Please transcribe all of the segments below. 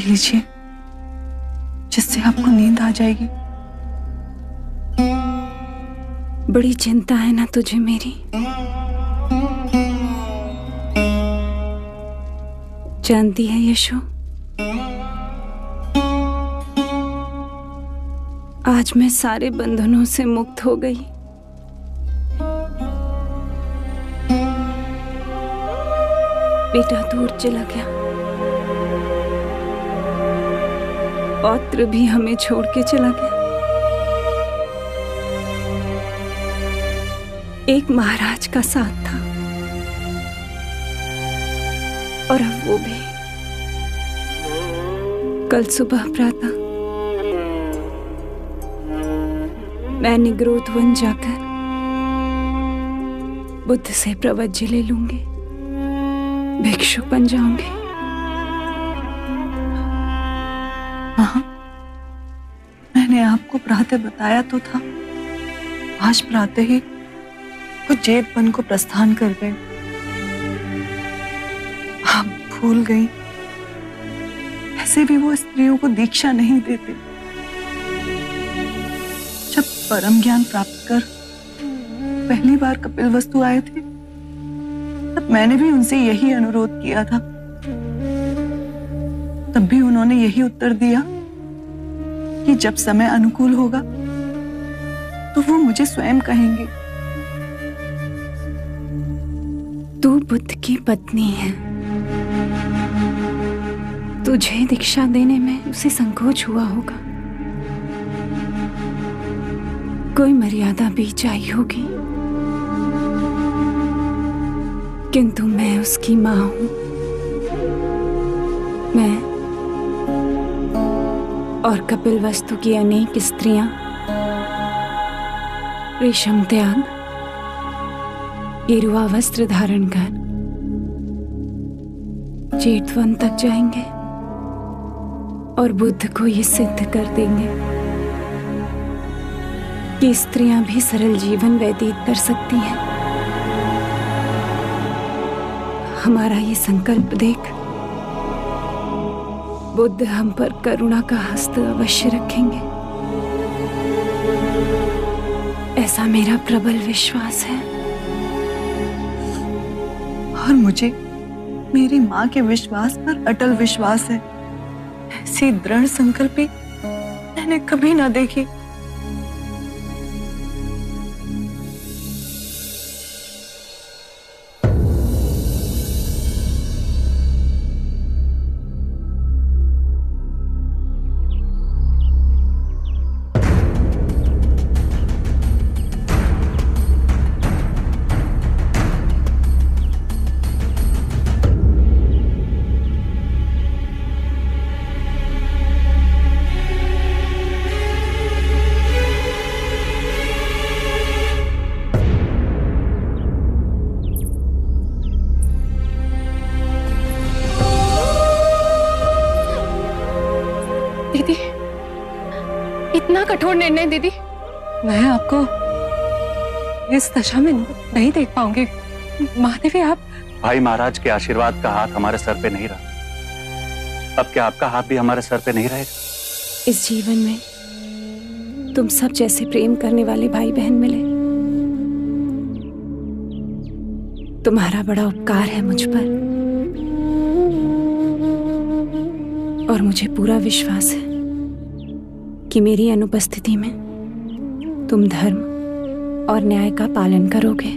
लीजिए, जिससे आपको नींद आ जाएगी। बड़ी चिंता है ना तुझे मेरी? जानती है यशो, आज मैं सारे बंधनों से मुक्त हो गई। बेटा दूर चला गया, पौत्र भी हमें छोड़ के चला गया। एक महाराज का साथ था और अब वो भी। कल सुबह प्रातः मैं निग्रोध वन जाकर बुद्ध से प्रवज्य ले लूंगी, भिक्षुक बन जाऊंगी। हाँ, मैंने आपको प्रातः बताया तो था। आज प्रातः ही वो जेब वन को प्रस्थान कर गए। आप भूल गई, ऐसे भी वो स्त्रियों को दीक्षा नहीं देते। जब परम ज्ञान प्राप्त कर पहली बार कपिलवस्तु आए थे, तब मैंने भी उनसे यही अनुरोध किया था। तब भी उन्होंने यही उत्तर दिया कि जब समय अनुकूल होगा तो वो मुझे स्वयं कहेंगे। तू बुद्ध की पत्नी है, तुझे दीक्षा देने में उसे संकोच हुआ होगा, कोई मर्यादा बीच आई होगी। किंतु मैं उसकी मां हूं। मैं और कपिलवस्तु की अनेक स्त्रियां रेशम त्याग, गेरुआ वस्त्र धारण कर जेठवन तक जाएंगे और बुद्ध को ये सिद्ध कर देंगे कि स्त्रियां भी सरल जीवन व्यतीत कर सकती हैं। हमारा ये संकल्प देख बुद्ध हम पर करुणा का हस्त अवश्य रखेंगे, ऐसा मेरा प्रबल विश्वास है। और मुझे मेरी मां के विश्वास पर अटल विश्वास है। ऐसी दृढ़ संकल्पी मैंने कभी ना देखी। दीदी, इतना कठोर निर्णय दीदी, मैं आपको इस दशा में नहीं देख पाऊंगी। महादेवी, आप भाई महाराज के आशीर्वाद का हाथ हमारे सर पे नहीं रहा, अब क्या आपका हाथ भी हमारे सर पे नहीं रहेगा? इस जीवन में तुम सब जैसे प्रेम करने वाले भाई बहन मिले, तुम्हारा बड़ा उपकार है मुझ पर। और मुझे पूरा विश्वास है कि मेरी अनुपस्थिति में तुम धर्म और न्याय का पालन करोगे।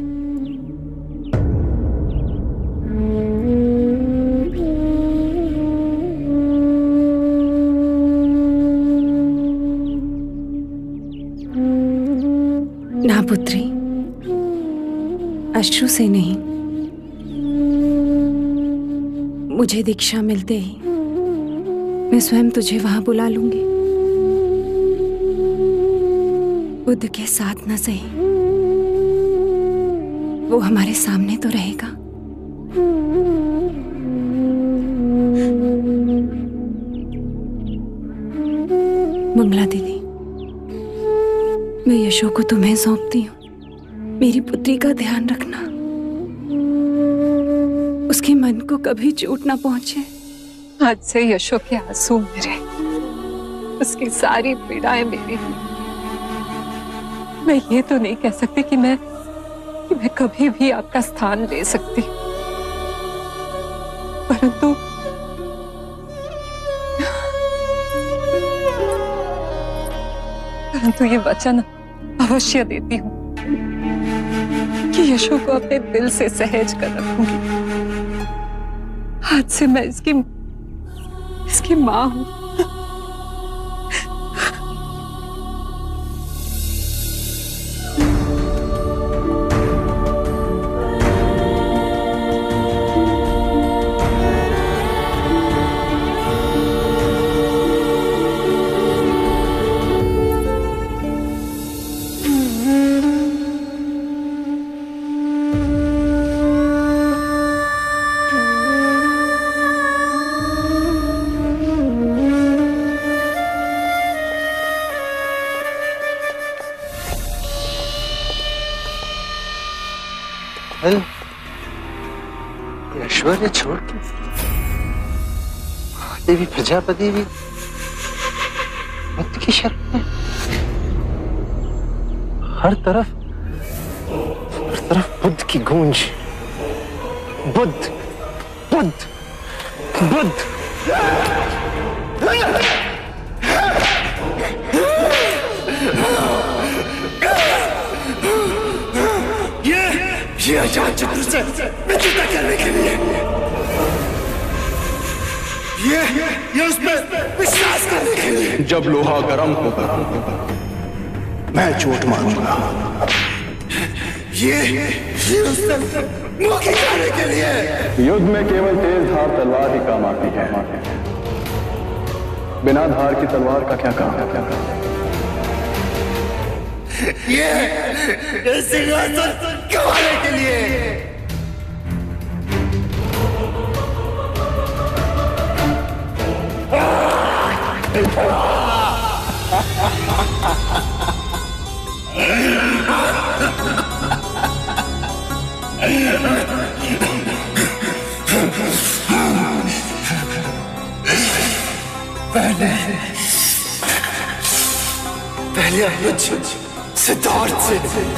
ना पुत्री, अश्रु से नहीं, मुझे दीक्षा मिलते ही मैं स्वयं तुझे वहां बुला लूंगी। बुद्ध के साथ न सही, वो हमारे सामने तो रहेगा। मंगला दीदी, मैं यशो को तुम्हें सौंपती हूँ। मेरी पुत्री का ध्यान रखना, उसके मन को कभी चोट ना पहुंचे। आज से यशो के आंसू मेरे, उसकी सारी पीड़ाएं मेरी। मैं ये तो नहीं कह सकती कि मैं कभी भी आपका स्थान ले सकती, परंतु ये वचन अवश्य देती हूँ कि यशो को अपने दिल से सहेज कर रखूंगी। आज से मैं इसकी माँ हूँ। ऐश्वर्य छोड़ के देवी प्रजापति भी बुद्ध की शरण में। हर तरफ बुद्ध की गूंज। बुद्ध बुद्ध बुद्ध। ये अजात शत्रु से मित्रता करने के लिए, ये उसमें विश्वास करने के लिए। जब लोहा गर्म होगा मैं चोट मारूंगा। ये उससे मुक्ति करने के लिए। युद्ध में केवल तेज धार तलवार ही काम आती है, बिना धार की तलवार का क्या काम है? ये सिंहासन गंवाने के लिए। पहले अनुज सिद्धार्थ से,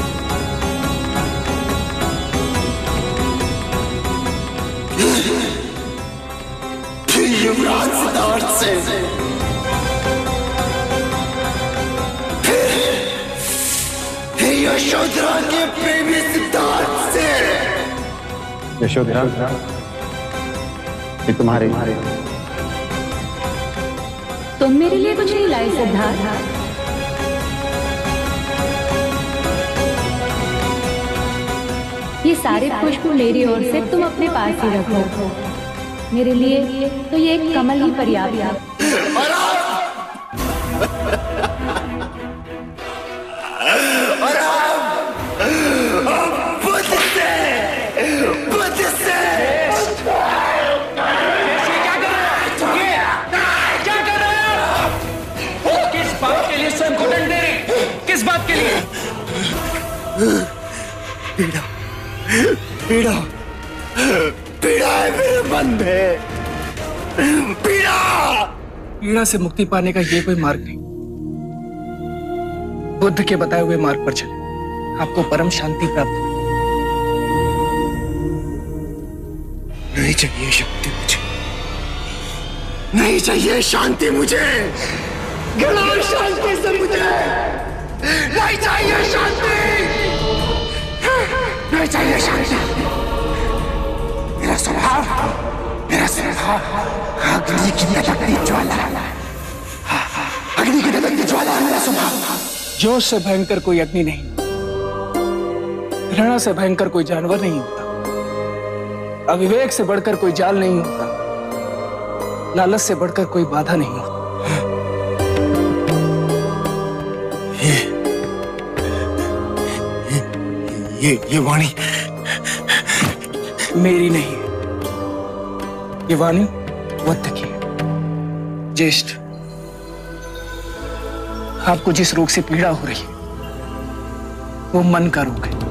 फिर युवराज सिद्धार्थ से, फिर यशोधरा के प्रेमी सिद्धार्थ से। यशोधरा ये तुम्हारे। तुम मेरे लिए कुछ नहीं लाई सिद्धार्थ। ये सारे पुष्प मेरी ओर से तुम अपने पास ही रखो। मेरे लिए तो ये एक कमल ही पर्याप्त है। किस बात के लिए स्वयं को दंड दे रही? किस बात के लिए? पीड़ा पीड़ा पीड़ा है मेरे मन में। पीड़ा पीड़ा से मुक्ति पाने का ये कोई मार्ग नहीं। बुद्ध के बताए हुए मार्ग पर चले, आपको परम शांति प्राप्त हो। नहीं चाहिए शांति मुझे, नहीं चाहिए शांति मुझे। गला शांति से मुझे नहीं चाहिए शांति, नहीं चाहिए शांति। मेरा स्वभाव अग्नि की धधकती ज्वाला, अग्नि की धधकती ज्वाला है मेरा स्वभाव। जोश से भयंकर कोई अग्नि नहीं, घृणा से भयंकर कोई जानवर नहीं होता, अविवेक से बढ़कर कोई जाल नहीं होता, लालच से बढ़कर कोई बाधा नहीं होता। ये वाणी मेरी नहीं, ये वाणी बुद्ध की है। ज्येष्ठ, आपको जिस रोग से पीड़ा हो रही है वो मन का रोग है।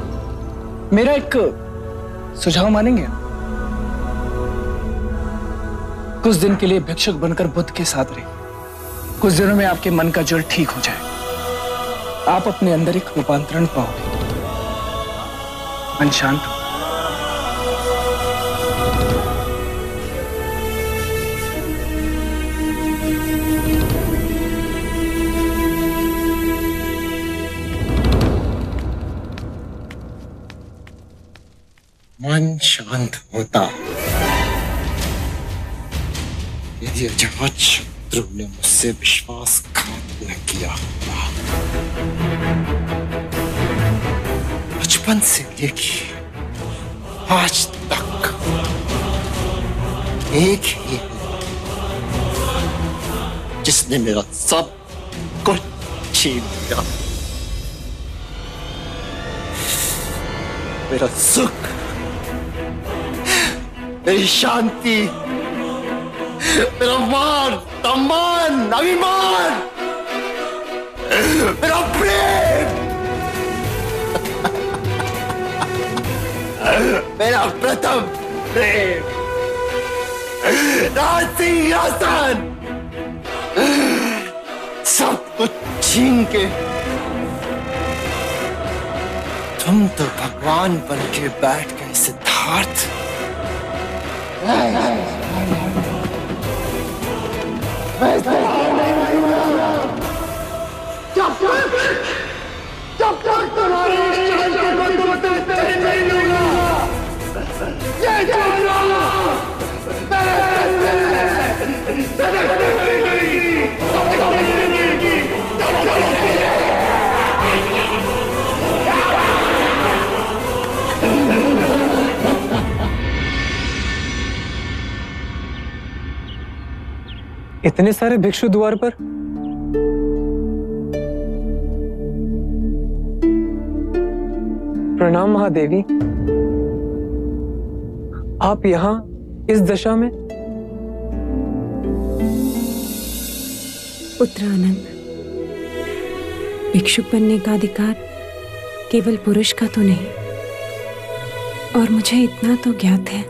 मेरा एक सुझाव मानेंगे? कुछ दिन के लिए भिक्षुक बनकर बुद्ध के साथ रहिए। कुछ दिनों में आपके मन का जल ठीक हो जाए, आप अपने अंदर एक रूपांतरण पाओगे, मन शांत हो। मन शांत होता यदि अजात शत्रु ने मुझसे विश्वासघात न किया होता। बचपन से लेके आज तक एक ही है जिसने मेरा सब कुछ छीन लिया, मेरा सुख, मेरी शांति, मेरा मान, सम्मान, अभिमान, मेरा प्रेम, मेरा प्रथम प्रेम, राजसिंहासन, सब कुछ छीन के तुम तो भगवान बन के बैठ गए सिद्धार्थ। जब तक तुम्हारे नहीं लूंगा, ये जानना इतने सारे भिक्षु द्वार पर? प्रणाम महादेवी, आप यहाँ इस दशा में? पुत्रानंद, भिक्षुक बनने का अधिकार केवल पुरुष का तो नहीं, और मुझे इतना तो ज्ञात है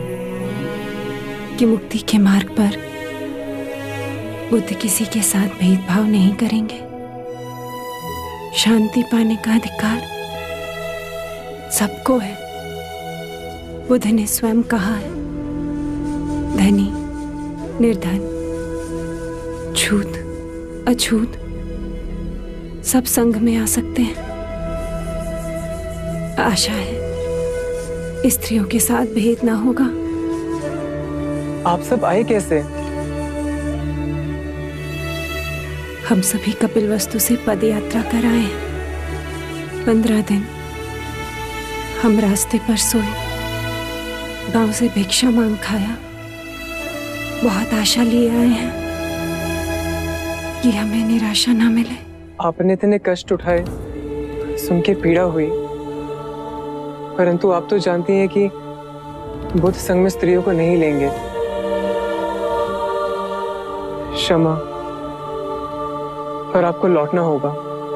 कि मुक्ति के मार्ग पर बुद्ध किसी के साथ भेदभाव नहीं करेंगे। शांति पाने का अधिकार सबको है। बुद्ध ने स्वयं कहा है, धनी, निर्धन, छूत, अछूत सब संग में आ सकते हैं। आशा है स्त्रियों के साथ भेद ना होगा। आप सब आए कैसे? हम सभी कपिलवस्तु से पद यात्रा कर आए हैं। 15 दिन हम रास्ते पर सोए, गांव से भिक्षा मांग खाया। बहुत आशा लिए आए हैं कि हमें निराशा ना मिले। आपने इतने कष्ट उठाए, सुन के पीड़ा हुई, परंतु आप तो जानती हैं कि बुद्ध संग में स्त्रियों को नहीं लेंगे। क्षमा, पर आपको लौटना होगा।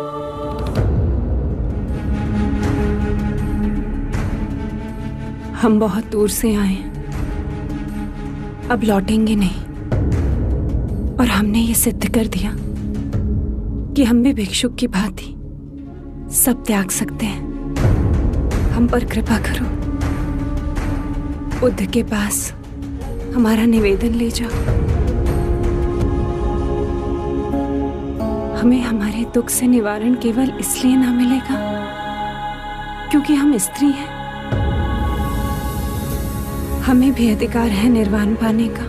हम बहुत दूर से आए हैं, अब लौटेंगे नहीं। और हमने ये सिद्ध कर दिया कि हम भी भिक्षुक की भांति सब त्याग सकते हैं। हम पर कृपा करो, बुद्ध के पास हमारा निवेदन ले जाओ। हमें हमारे दुख से निवारण केवल इसलिए ना मिलेगा क्योंकि हम स्त्री हैं। हमें भी अधिकार है निर्वाण पाने का।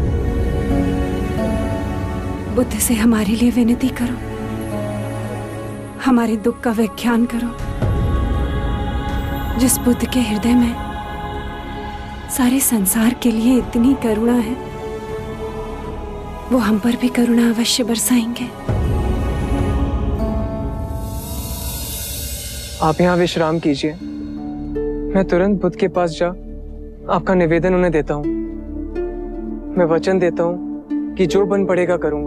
बुद्ध से हमारे लिए विनती करो, हमारे दुख का व्याख्यान करो। जिस बुद्ध के हृदय में सारे संसार के लिए इतनी करुणा है, वो हम पर भी करुणा अवश्य बरसाएंगे। आप यहाँ विश्राम कीजिए, मैं तुरंत बुद्ध के पास जा आपका निवेदन उन्हें देता हूँ। मैं वचन देता हूँ कि जो बन पड़ेगा करूंगा।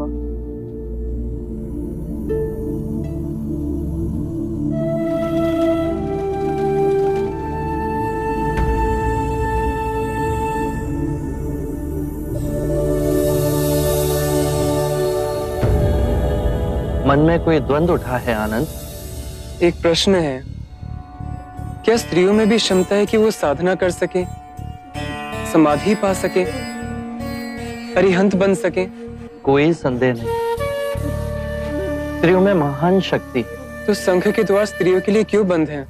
मन में कोई द्वंद्व उठा है आनंद? एक प्रश्न है, क्या स्त्रियों में भी क्षमता है कि वो साधना कर सके, समाधि पा सके, अरिहंत बन सके? कोई संदेह नहीं, स्त्रियों में महान शक्ति है। तो संघ के द्वार स्त्रियों के लिए क्यों बंद हैं?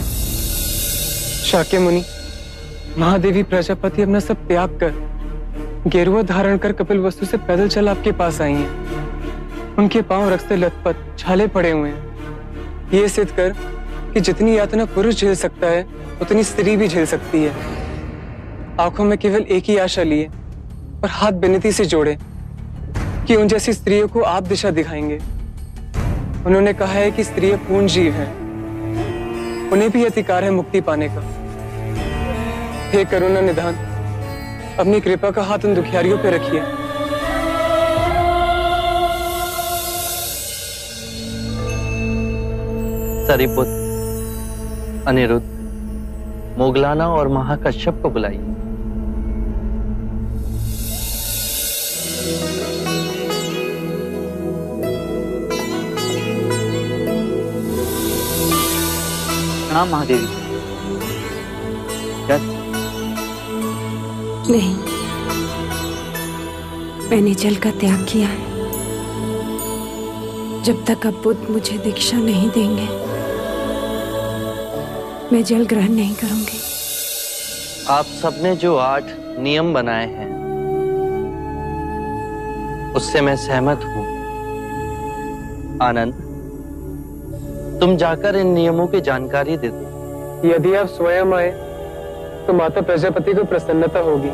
शाक्य मुनि, महादेवी प्रजापति अपना सब त्याग कर गेरुआ धारण कर कपिल वस्तु से पैदल चल आपके पास आई हैं। उनके पांव रक्त से लथपथ, छाले पड़े हुए हैं, ये सिद्ध कर कि जितनी यातना पुरुष झेल सकता है उतनी स्त्री भी झेल सकती है। आंखों में केवल एक ही आशा लिए और हाथ विनती से जोड़े कि उन जैसी स्त्रियों को आप दिशा दिखाएंगे। उन्होंने कहा है कि स्त्रियां पूर्ण जीव हैं, उन्हें भी अधिकार है मुक्ति पाने का। हे करुणा निधान, अपनी कृपा का हाथ उन दुखियारियों पे रखिए। सरिपुत्र, अनिरुद्ध, मोगलाना और महाकश्यप को बुलाइए। प्रणाम महादेवी। क्या? नहीं, मैंने जल का त्याग किया है। जब तक अब बुद्ध मुझे दीक्षा नहीं देंगे, मैं जल ग्रहण नहीं करूंगी। आप सबने जो 8 नियम बनाए हैं उससे मैं सहमत हूं। आनंद, तुम जाकर इन नियमों की जानकारी दे दो। यदि आप स्वयं आए तो माता प्रजापति को प्रसन्नता होगी।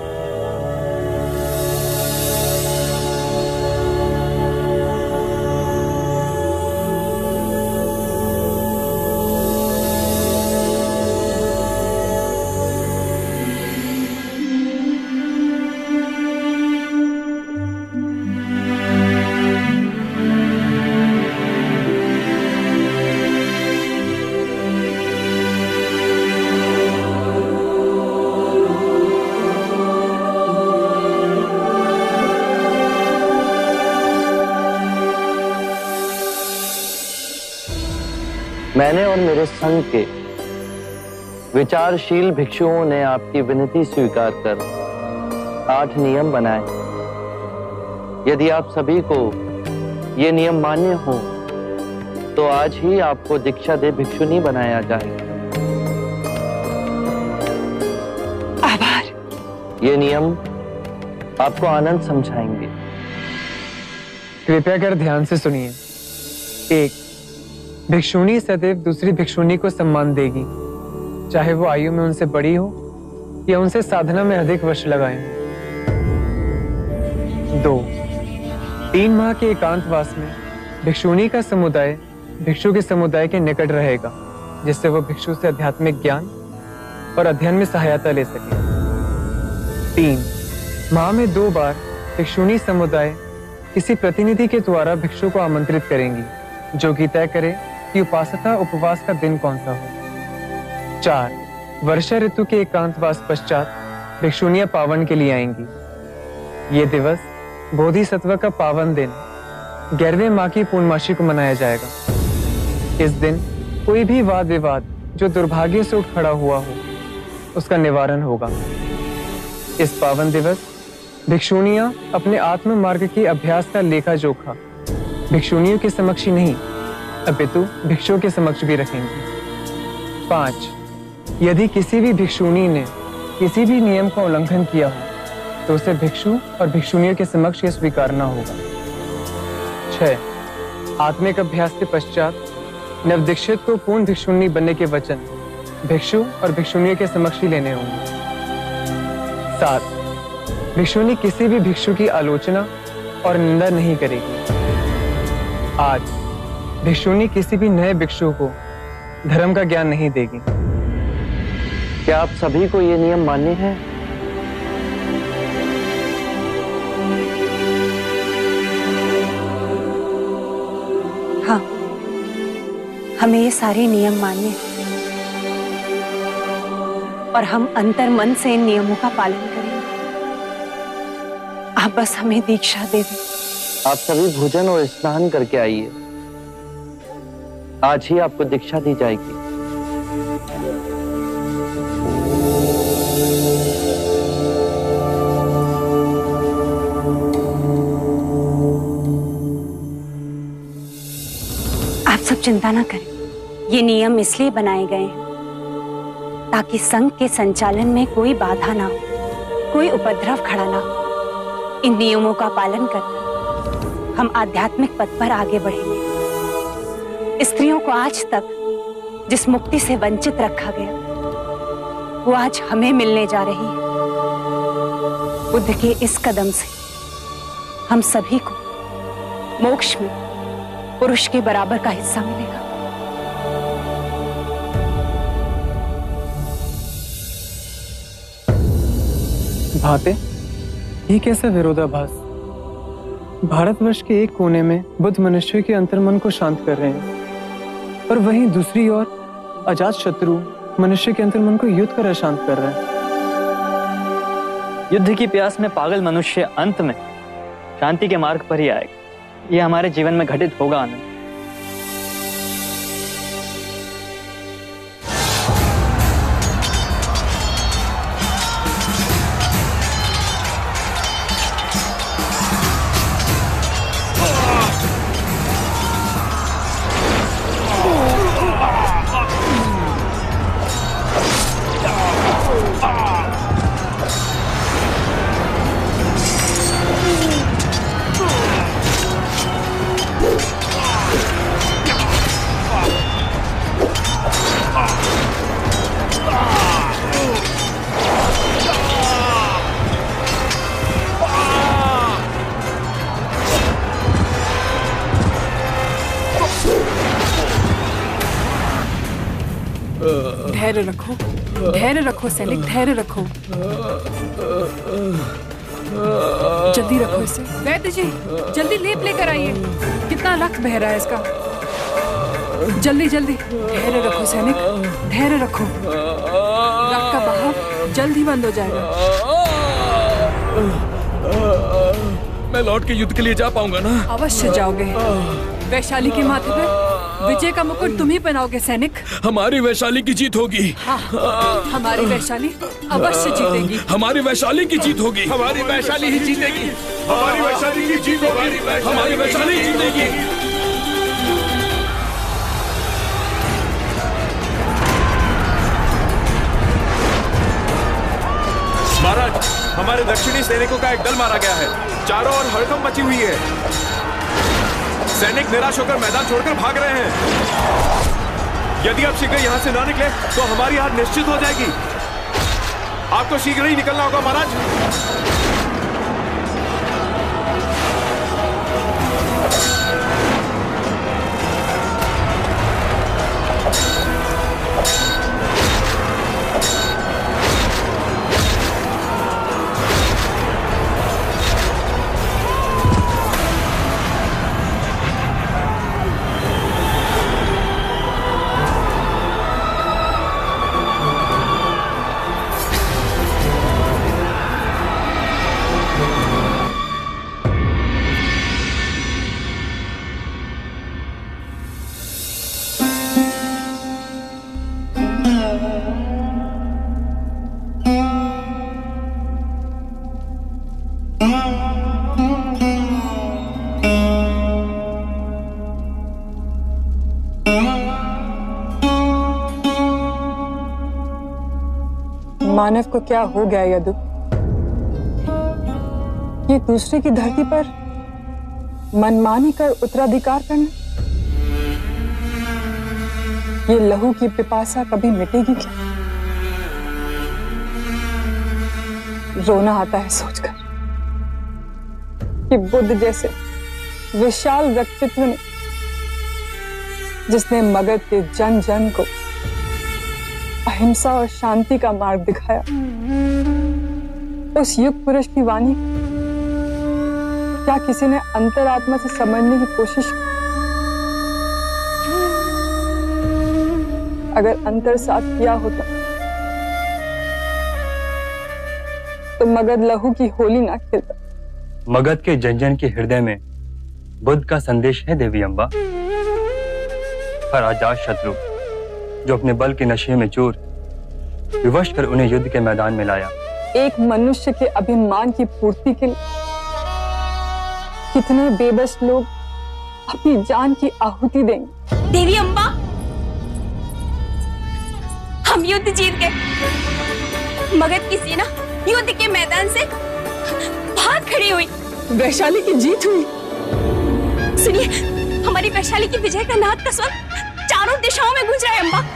मैंने और मेरे संघ के विचारशील भिक्षुओं ने आपकी विनती स्वीकार कर 8 नियम बनाए। यदि आप सभी को ये नियम मान्य हो तो आज ही आपको दीक्षा दे भिक्षुनी बनाया जाए। आभार। ये नियम आपको आनंद समझाएंगे। कृपया कर ध्यान से सुनिए। 1, भिक्षुणी सदैव दूसरी भिक्षुणी को सम्मान देगी, चाहे वो आयु में उनसे बड़ी हो या उनसे साधना में अधिक वर्ष लगाए। 2, 3 माह के एकांतवास में भिक्षुणी का समुदाय भिक्षु के समुदाय के निकट रहेगा, जिससे वो भिक्षु से आध्यात्मिक ज्ञान और अध्ययन में सहायता ले सके। 3, माह में 2 बार भिक्षुणी समुदाय किसी प्रतिनिधि के द्वारा भिक्षु को आमंत्रित करेंगी, जो कि तय करे कि उपासना उपवास का दिन कौन सा हो। 4, वर्षा ऋतु के एकांतवास पश्चात भिक्षुनियां पावन के लिए आएंगी। ये दिवस बोधिसत्व का पावन दिन 11वें माह की पूर्णमासी को मनाया जाएगा। इस दिन कोई भी वाद विवाद जो दुर्भाग्य से उठ खड़ा हुआ हो, उसका निवारण होगा। इस पावन दिवस भिक्षुनियां अपने आत्म मार्ग के अभ्यास का लेखा जोखा भिक्षुनियों के समक्ष ही नहीं अपितु भिक्षुओं के समक्ष भी रखेंगी। 5, यदि किसी भी भिक्षुनी ने किसी भी नियम का उल्लंघन किया हो तो उसे भिक्षु और भिक्षुनियों के समक्ष यह स्वीकारना होगा। 6, आत्मिक अभ्यास के पश्चात नवदीक्षित को पूर्ण भिक्षुनी बनने के वचन भिक्षु और भिक्षुनियों के समक्ष ही लेने होंगे। 7, भिक्षुनी किसी भी भिक्षु की आलोचना और निंदा नहीं करेगी। 8, भिक्षुनी किसी भी नए भिक्षु को धर्म का ज्ञान नहीं देगी। क्या आप सभी को ये नियम मान्य है? हाँ, हमें ये सारे नियम मान्य हैं और हम अंतर मन से इन नियमों का पालन करेंगे। आप बस हमें दीक्षा दे दें। आप सभी भोजन और स्नान करके आइए। आज ही आपको दीक्षा दी जाएगी। आप सब चिंता ना करें, ये नियम इसलिए बनाए गए हैं ताकि संघ के संचालन में कोई बाधा ना हो, कोई उपद्रव खड़ा ना हो। इन नियमों का पालन कर हम आध्यात्मिक पथ पर आगे बढ़ेंगे। स्त्रियों को आज तक जिस मुक्ति से वंचित रखा गया, वो आज हमें मिलने जा रही है। बुद्ध के इस कदम से हम सभी को मोक्ष में पुरुष के बराबर का हिस्सा मिलेगा। भाते, ये कैसा विरोधाभास? भारतवर्ष के एक कोने में बुद्ध मनुष्य के अंतर्मन को शांत कर रहे हैं और वहीं दूसरी ओर अजात शत्रु मनुष्य के अंतर्मन को युद्ध कर अशांत कर रहा है। युद्ध की प्यास में पागल मनुष्य अंत में शांति के मार्ग पर ही आएगा। ये हमारे जीवन में घटित होगा आनंद। धैर्य रखो सैनिक, धैर्य रखो। जल्दी रखो इसे। वैद्य जी, जल्दी लेप लेकर आइए। कितना रक्त बह रहा है इसका। जल्दी जल्दी। धैर्य रखो सैनिक, धैर्य रखो। रक्त का बहाव जल्द ही बंद हो जाएगा। मैं लौट के युद्ध के लिए जा पाऊंगा ना? अवश्य जाओगे। वैशाली के माथे पर विजय का मुकुट तुम ही पहनाओगे सैनिक। हमारी वैशाली की जीत होगी। हाँ, हमारी वैशाली अवश्य जीतेगी। हमारी वैशाली की जीत होगी। हमारी वैशाली ही जीतेगी। हमारी वैशाली की जीत होगी। हमारी वैशाली जीतेगी। महाराज, हमारे दक्षिणी सैनिकों का एक दल मारा गया है। चारों ओर हड़कंप मची हुई है। सैनिक निराश होकर मैदान छोड़कर भाग रहे हैं। यदि आप शीघ्र यहाँ से ना निकले तो हमारी हार निश्चित हो जाएगी। आपको शीघ्र ही निकलना होगा महाराज। मानव को क्या हो गया यदु? ये दूसरे की धरती पर मनमानी कर उत्तराधिकार करना, ये लहू की पिपासा कभी मिटेगी क्या? रोना आता है सोचकर कि बुद्ध जैसे विशाल व्यक्तित्व ने, जिसने मगध के जन जन को अहिंसा और शांति का मार्ग दिखाया, उस युग पुरुष की वाणी क्या किसी ने अंतरात्मा से समझने की कोशिश की? अगर अंतर साथ किया होता तो मगध लहू की होली ना खेलता। मगध के जन जन के हृदय में बुद्ध का संदेश है देवी अम्बा। पर अजात शत्रु जो अपने बल के नशे में चूर विवश कर उन्हें युद्ध के मैदान में लाया। एक मनुष्य के अभिमान की पूर्ति के लिए कितने बेबस लोग अपनी जान की आहुति देंगे। देवी अम्बा, हम युद्ध जीत गए। मगध की सेना युद्ध के मैदान से भाग खड़ी हुई। वैशाली की जीत हुई। सुनिए, हमारी वैशाली की विजय का नाद का स्वर चारों दिशाओं में गूंज रहा है। अम्बा,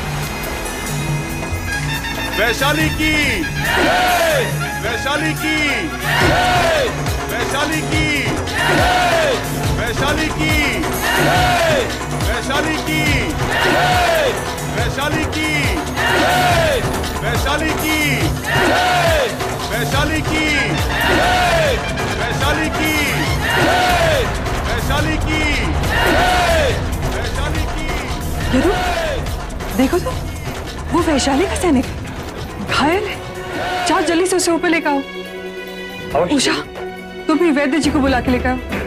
वैशाली की, वैशाली की, वैशाली की, वैशाली की, वैशाली की, वैशाली की, वैशाली की, वैशाली की, वैशाली की, वैशाली की, वैशाली की। यदु, देखो तो, वो वैशाली का सैनिक घायल है। जाओ जल्दी से उसे ऊपर लेकर आओ। उषा, तुम भी वैद्य जी को बुला के लेकर आओ।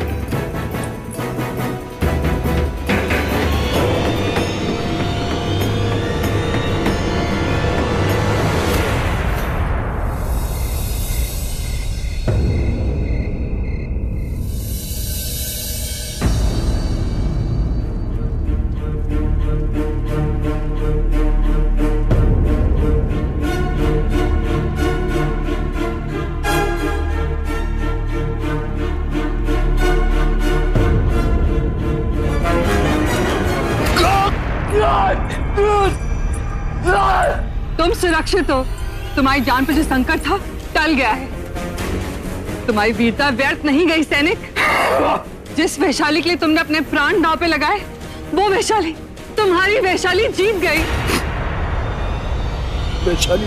तुम सुरक्षित हो। तुम्हारी जान पर जो संकट था टल गया है। तुम्हारी वीरता व्यर्थ नहीं गई सैनिक। जिस वैशाली के लिए तुमने अपने प्राण दांव पे लगाए, वो वैशाली, तुम्हारी वैशाली जीत गई। वैशाली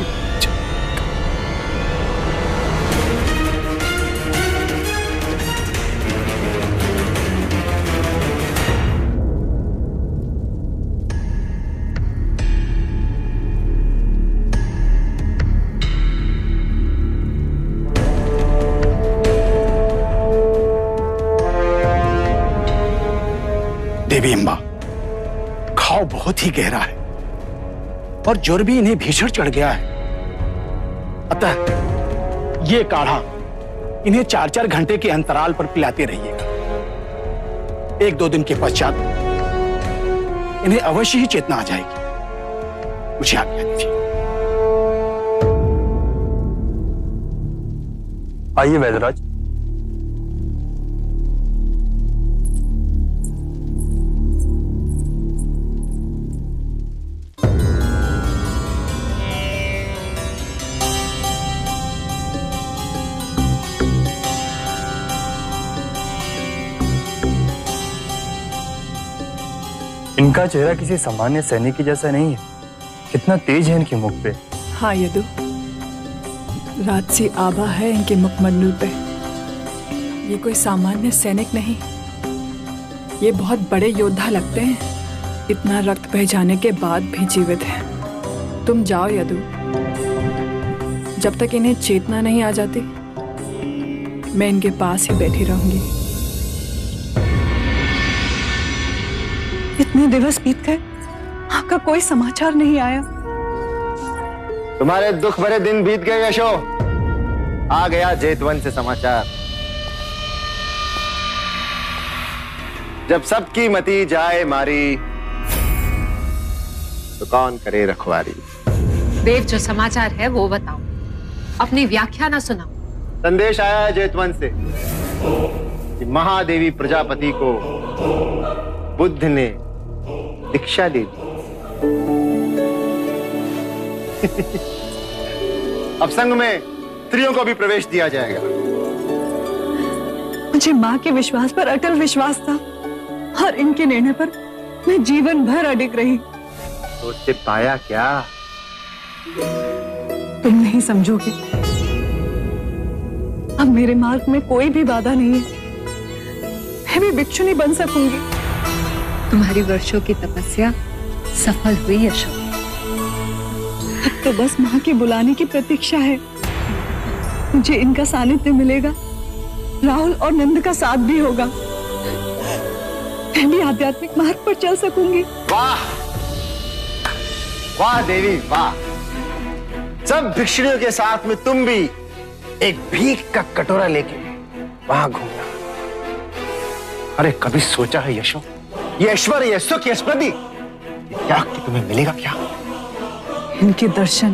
देवी अम्बा, घाव बहुत ही गहरा है और ज्वर भी इन्हें भीषण चढ़ गया है। अतः ये काढ़ा इन्हें 4-4 घंटे के अंतराल पर पिलाते रहिएगा। 1-2 दिन के पश्चात इन्हें अवश्य ही चेतना आ जाएगी। मुझे आज्ञा दीजिए। आइए वैद्यराज। इनका चेहरा किसी सामान्य सैनिक जैसा नहीं है। कितना तेज है इनके मुख पे। हाँ यदु, राजसी आभा है इनके मुखमंडल पे। ये कोई सामान्य सैनिक नहीं, ये बहुत बड़े योद्धा लगते हैं। इतना रक्त बह जाने के बाद भी जीवित है। तुम जाओ यदु, जब तक इन्हें चेतना नहीं आ जाती मैं इनके पास ही बैठी रहूंगी। इतने दिवस बीत गए, आपका कोई समाचार नहीं आया। तुम्हारे दुख भरे दिन बीत गए यशो। आ गया जेतवन से समाचार। जब सबकी मती जाए मारी तो कौन करे रखवारी। देव, जो समाचार है वो बताओ, अपनी व्याख्या ना सुनाओ। संदेश आया है जेतवन से कि महादेवी प्रजापति को बुद्ध ने दीक्षा दे दी। अब संघ में स्त्रियों को भी प्रवेश दिया जाएगा। मुझे माँ के विश्वास पर अटल विश्वास था और इनके निर्णय पर मैं जीवन भर अडिग रही। तो उससे पाया क्या? तुम नहीं समझोगे। अब मेरे मार्ग में कोई भी बाधा नहीं है। मैं भी भिक्षुनी बन सकूंगी। तुम्हारी वर्षों की तपस्या सफल हुई यशो। अब तो बस माँ के बुलाने की प्रतीक्षा है। मुझे इनका सानिध्य मिलेगा, राहुल और नंद का साथ भी होगा। मैं भी आध्यात्मिक मार्ग पर चल सकूंगी। वाह वाह देवी वाह। सब भिक्षुणियों के साथ में तुम भी एक भीख का कटोरा लेके वहां घूमना। अरे कभी सोचा है यशो, ये ऐश्वर्य, ये सुख, ये स्मृति, ये त्याग कि तुम्हें मिलेगा क्या? इनके दर्शन।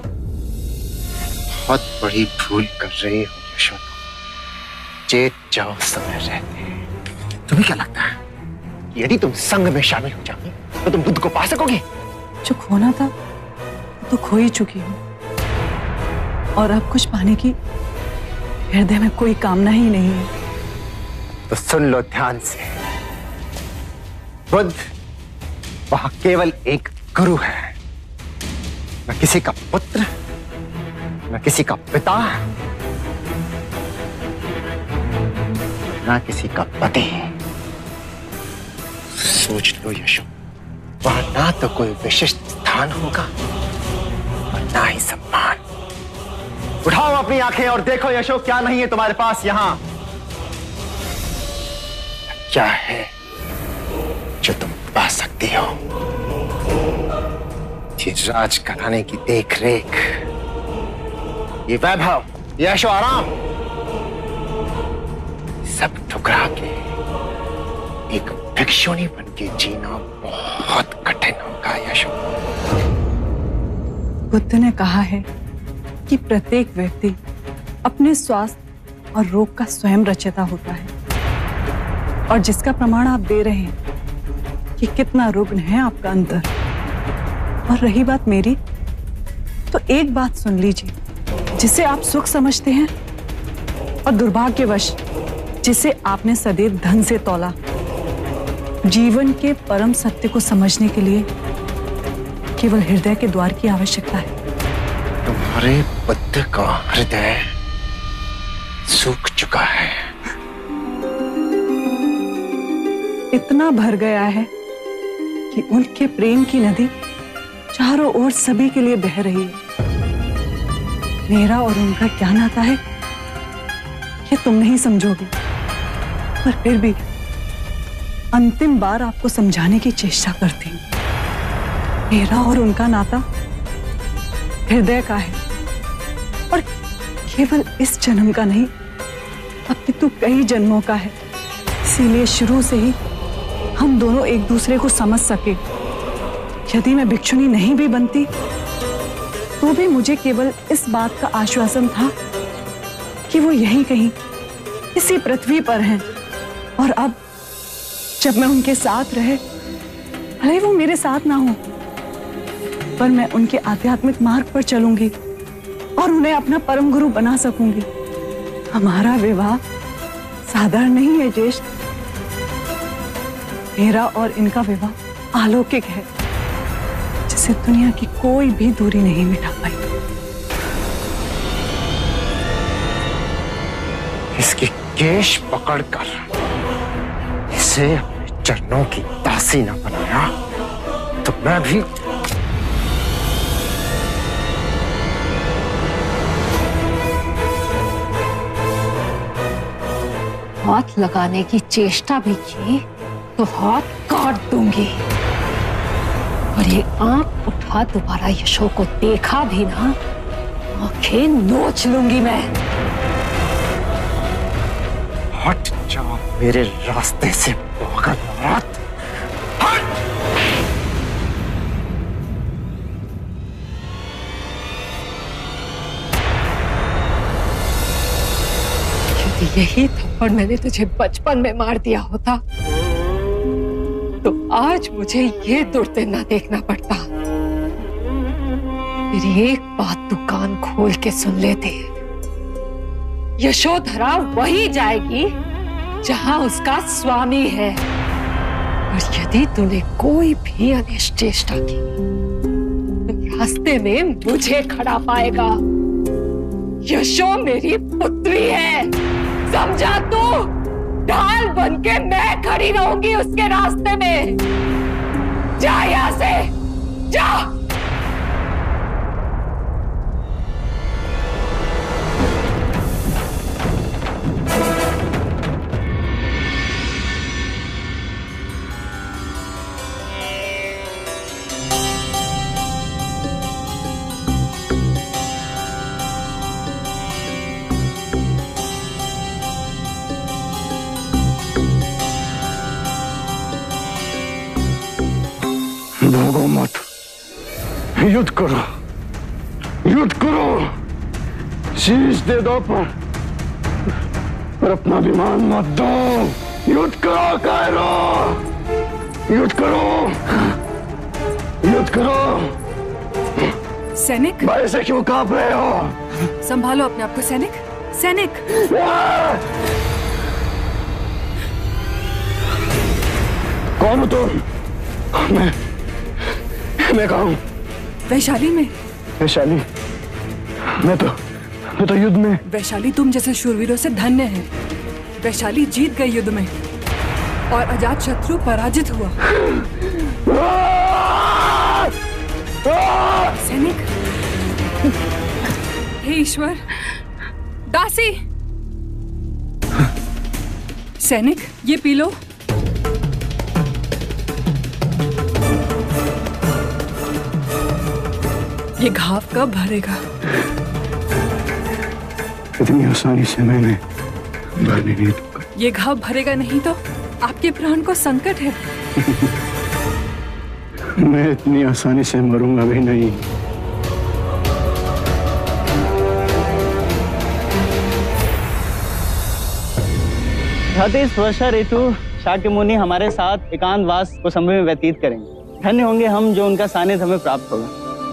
बहुत बड़ी भूल कर रही हो यशो। चेत जाओ समय रहते। तुम्हें क्या लगता है कि यदि तुम संघ में शामिल हो जाओगी तो तुम बुद्ध को पा सकोगी? जो खोना था तो खो ही चुकी हूँ, और अब कुछ पाने की हृदय में कोई कामना ही नहीं है। तो सुन लो ध्यान से, बुद्ध वहां केवल एक गुरु है, न किसी का पुत्र, न किसी का पिता, न किसी का पति। सोच लो यशो, वहां ना तो कोई विशिष्ट स्थान होगा और ना ही सम्मान। उठाओ अपनी आंखें और देखो यशो, क्या नहीं है तुम्हारे पास यहां? क्या है जो तुम पा सकती हो? ये राज घराने की देख रेख, ये वैभव, ये ऐशो आराम, सब ठुकरा के एक भिक्षुणी बन के जीना बहुत कठिन होगा यशो। बुद्ध ने कहा है कि प्रत्येक व्यक्ति अपने स्वास्थ्य और रोग का स्वयं रचयिता होता है, और जिसका प्रमाण आप दे रहे हैं कि कितना रुग्ण है आपका अंतर। और रही बात मेरी, तो एक बात सुन लीजिए, जिसे आप सुख समझते हैं और दुर्भाग्यवश जिसे आपने सदैव धन से तौला, जीवन के परम सत्य को समझने के लिए केवल हृदय के द्वार की आवश्यकता है। तुम्हारे बुद्ध का हृदय सूख चुका है, इतना भर गया है कि उनके प्रेम की नदी चारों ओर सभी के लिए बह रही है। मेरा और उनका क्या नाता है ये तुम नहीं समझोगे, पर फिर भी अंतिम बार आपको समझाने की चेष्टा करती हूँ। मेरा और उनका नाता हृदय का है, और केवल इस जन्म का नहीं, अपितु कई जन्मों का है। इसीलिए शुरू से ही हम दोनों एक दूसरे को समझ सके। यदि मैं भिक्षुणी नहीं भी बनती तो भी मुझे केवल इस बात का आश्वासन था कि वो यहीं कहीं इसी पृथ्वी पर हैं, और अब जब मैं उनके साथ रहे, भले वो मेरे साथ ना हो, पर मैं उनके आध्यात्मिक मार्ग पर चलूंगी और उन्हें अपना परम गुरु बना सकूंगी। हमारा विवाह साधारण नहीं है ज्येष्ठ, मेरा और इनका विवाह अलौकिक है, जिसे दुनिया की कोई भी दूरी नहीं मिटा पाई। इसकी केश पकड़कर इसे अपने चरणों की दासी न बनाया तो मैं भी हाथ लगाने की चेष्टा भी की तो हाथ काट दूंगी, और ये आंख उठा दोबारा यशो को देखा भी ना, आंखें नोच लूंगी मैं। हट जाओ मेरे रास्ते से पागल औरत। यदि यही थप्पड़ मैंने तुझे बचपन में मार दिया होता तो आज मुझे ये दुर्दिन ना देखना पड़ता। मेरी एक बात तू कान खोल के सुन लेते, यशोधरा वही जाएगी जहां उसका स्वामी है, और यदि तूने कोई भी अनिष्ट चेष्टा की तो रास्ते में मुझे खड़ा पाएगा। यशो मेरी पुत्री है, समझा तू? ढाल बन के मैं खड़ी रहूंगी उसके रास्ते में। जा यहां से, जा। युद्ध करो, युद्ध करो, शीश दे दो पर अपना अभिमान मत दो। युद्ध करो कायरो, युद्ध करो, युद्ध करो। सैनिक, भाई से क्यों कांप रहे हो? संभालो अपने आप को सैनिक, सैनिक। कौन हो तुम? मैं कहाँ हूँ? वैशाली में। वैशाली? मैं तो युद्ध में। वैशाली तुम जैसे शूरवीरों से धन्य है। वैशाली जीत गई युद्ध में और अजात शत्रु पराजित हुआ। सैनिक, हे ईश्वर, दासी। सैनिक, ये पी लो। ये घाव कब भरेगा? इतनी आसानी से मैंने भरने नहीं दूंगा। ये घाव भरेगा नहीं तो आपके प्राण को संकट है। मैं इतनी आसानी से मरूंगा भी नहीं। इस वर्षा ऋतु शाक्य मुनि हमारे साथ एकांतवास को समय में व्यतीत करेंगे। धन्य होंगे हम जो उनका सानिध्य हमें प्राप्त होगा।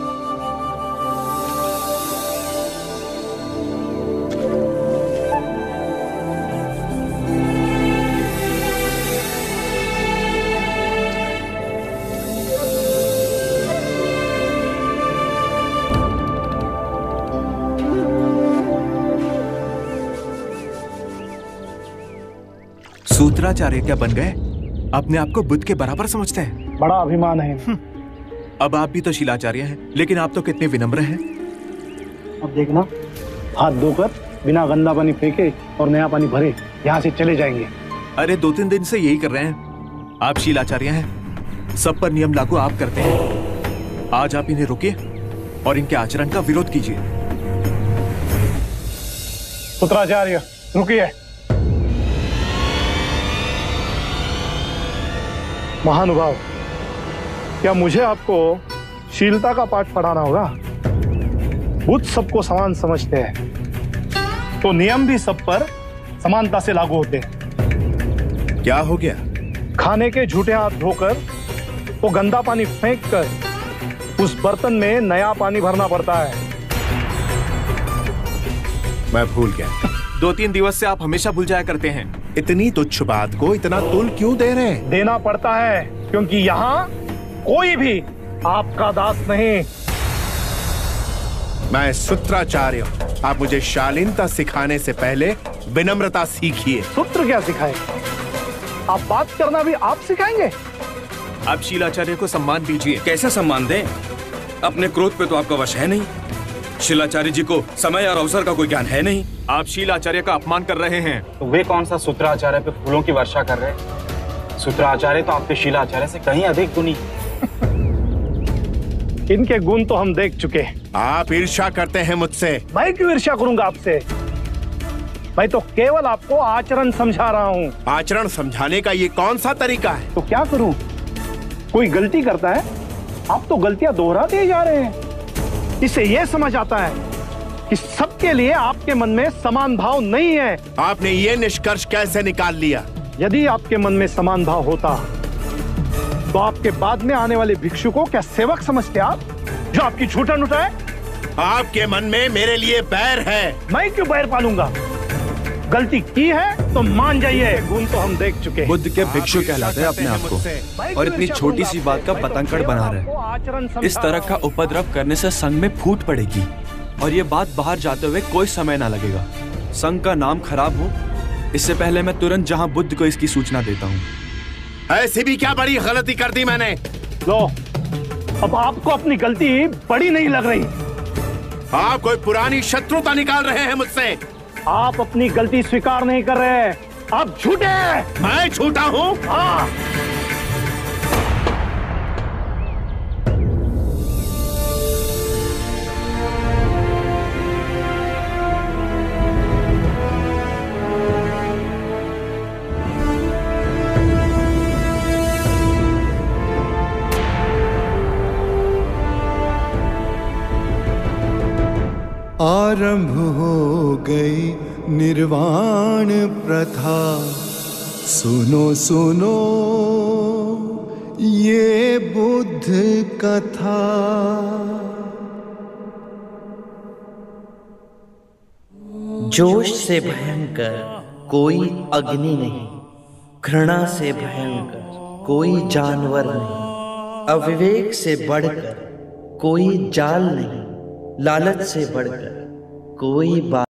सूत्राचार्य क्या बन गए? अपने आप को बुद्ध के बराबर समझते हैं। बड़ा अभिमान है। अब आप भी तो शिलाचार्य हैं, लेकिन आप तो कितने विनम्र हैं। अब देखना, हाथ धोकर बिना गंदा पानी फेंके और नया पानी भरे यहाँ से चले जाएंगे। अरे 2-3 दिन से यही कर रहे हैं। आप शिलाचार्य हैं, सब पर नियम लागू आप करते हैं। आज आप इन्हें रोकिए और इनके आचरण का विरोध कीजिए। सूत्राचार्य रुकिए। महानुभाव, क्या मुझे आपको शीलता का पाठ पढ़ाना होगा? बुद्ध सबको समान समझते हैं, तो नियम भी सब पर समानता से लागू होते हैं। क्या हो गया? खाने के झूठे हाथ धोकर वो गंदा पानी फेंककर उस बर्तन में नया पानी भरना पड़ता है। मैं भूल गया। 2-3 दिवस से आप हमेशा भूल जाया करते हैं। इतनी तुच्छ बात को इतना तुल क्यों दे रहे हैं? देना पड़ता है क्योंकि यहाँ कोई भी आपका दास नहीं। मैं सूत्राचार्य हूँ। आप मुझे शालीनता सिखाने से पहले विनम्रता सीखिए। सूत्र क्या सिखाए? आप बात करना भी आप सिखाएंगे? आप शिलाचार्य को सम्मान दीजिए। कैसे सम्मान दें? अपने क्रोध पे तो आपका वश है नहीं। शिलाचार्य जी को समय और अवसर का कोई ज्ञान है नहीं। आप शिलाचार्य का अपमान कर रहे हैं। तो वे कौन सा सूत्राचार्य पे फूलों की वर्षा कर रहे हैं? सूत्राचार्य तो आपके शिलाचार्य से कहीं अधिक गुणी। इनके गुण तो हम देख चुके। आप ईर्ष्या करते हैं मुझसे। मैं क्यों ईर्ष्या करूंगा आपसे? मैं तो केवल आपको आचरण समझा रहा हूँ। आचरण समझाने का ये कौन सा तरीका है? तो क्या करूं? कोई गलती करता है, आप तो गलतियां दोहराते जा रहे हैं। इससे यह समझ आता है कि सबके लिए आपके मन में समान भाव नहीं है। आपने ये निष्कर्ष कैसे निकाल लिया? यदि आपके मन में समान भाव होता तो आपके बाद में आने वाले भिक्षु को क्या सेवक समझते आप, जो आपकी छूटन उठाए? आपके मन में मेरे लिए बैर है। मैं क्यों बैर पालूंगा? गलती की है तो मान जाइए। गुण तो हम देख चुके हैं। बुद्ध के भिक्षु कहलाते हैं अपने आप को, और इतनी छोटी सी बात का पतंगड़ बना रहे। इस तरह का उपद्रव करने से संघ में फूट पड़ेगी और ये बात बाहर जाते हुए कोई समय ना लगेगा। संघ का नाम खराब हो, इससे पहले मैं तुरंत जहां बुद्ध को इसकी सूचना देता हूँ। ऐसी भी क्या बड़ी गलती कर दी मैंने? लो, अब आपको अपनी गलती बड़ी नहीं लग रही। आप कोई पुरानी शत्रुता निकाल रहे हैं मुझसे। आप अपनी गलती स्वीकार नहीं कर रहे हैं, आप झूठे हैं। मैं झूठा हूँ? हाँ। आरंभ हो गई निर्वाण प्रथा। सुनो सुनो ये बुद्ध कथा। जोश से भयंकर कोई अग्नि नहीं, घृणा से भयंकर कोई जानवर नहीं, अविवेक से बढ़कर कोई जाल नहीं, लालच से बढ़कर कोई बात